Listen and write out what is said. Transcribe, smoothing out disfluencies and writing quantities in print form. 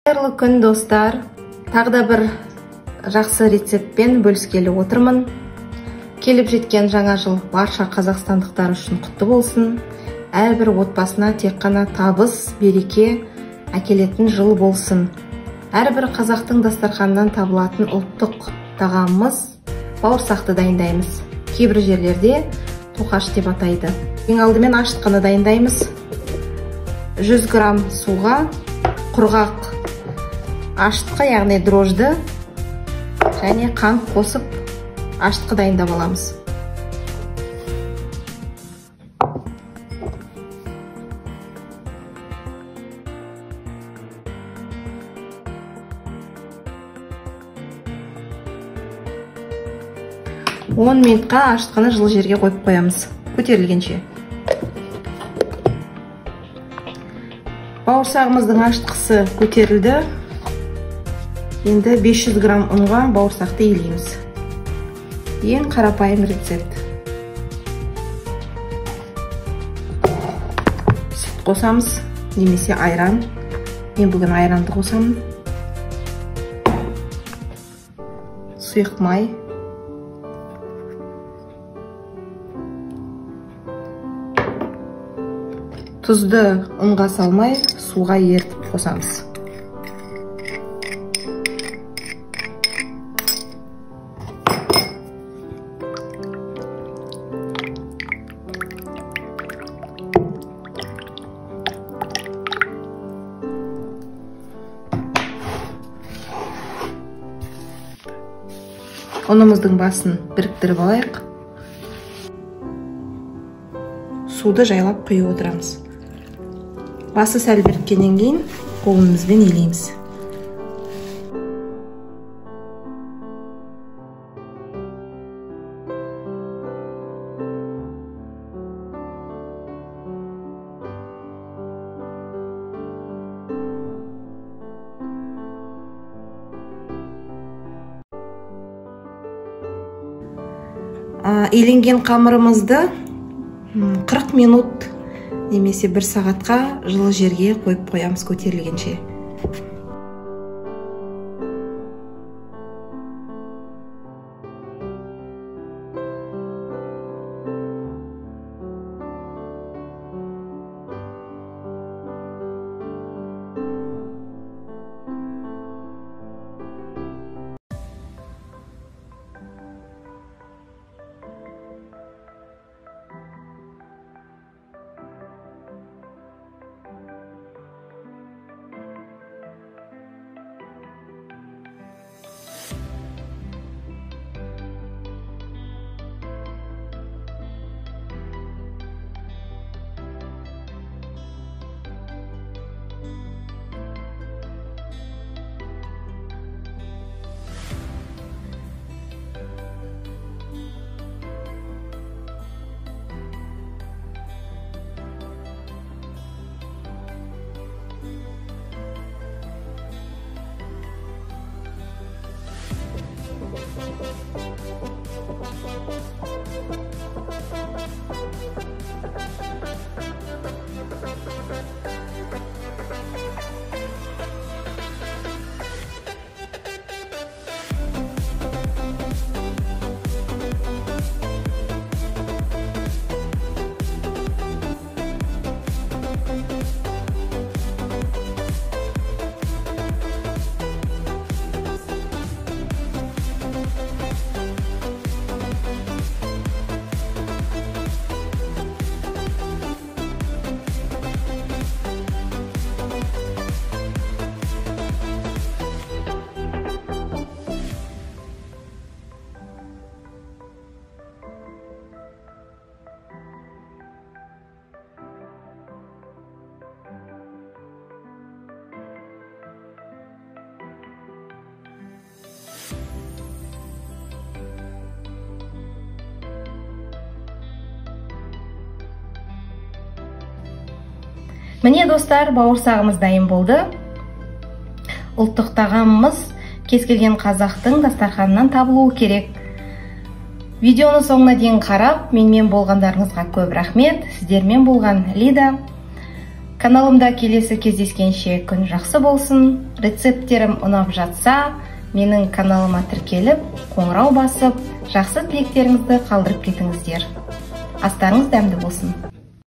Қайырлы күн достар. Тағы да бір жақсы рецептпен бөліскелі отырмын. Келіп жеткен жаңа жыл барша қазақстандықтар үшін құтты болсын. Әрбір отбасына тек қана табыс, береке әкелетін жыл болсын. Әрбір қазақтың дастарханынан табылатын ұлттық тағамымыз бауырсақты дайындаймыз. Кейбір жерлерде тоқаш деп атайды. Ең алдымен ашытқыны дайындаймыз. 100 грамм суға құрғақ ашытқы, яғни дрожжды және қант қосып ашытқы дайындап аламыз. Он минутқа ашытқыны жылы жерге қойып қоямыз, көтерілгенше. Бауырсағымыздың ашытқысы көтерілді. Енді 500 грамм ұнға бауырсақты илейміз. Ең қарапайым рецепт. Сүт қосамыз, немесе айран. Мен бүгін айранды қосамын. Сұйық май. Тұзды ұнға салмай, суға ертіп қосамыз. Ұнымыздың басын біріктіріп алайық. Суды жайлап құйып отырамыз. Басы сәл біріккеннен кейін қолымызбен илейміз. Иленген қамырымызды 40 минут немесе 1 сағатқа жылы жерге қойып қоямыз көтерілгенше. Міне достар, бауырсағымыз дайын болды. Ұлттық тағамымыз кез келген қазақтың дастарханынан табылуы керек. Видеоны соңына дейін қарап, менімен болғандарыңызға көп рахмет. Сіздермен болған Лида. Каналымда келесі кездескенше күн жақсы болсын. рецепттерім ұнап жатса, менің каналыма тіркеліп, қоңырау басып, жақсы тілектеріңізді қалдырып кетіңіздер. Астарыңыз дәмді болсын.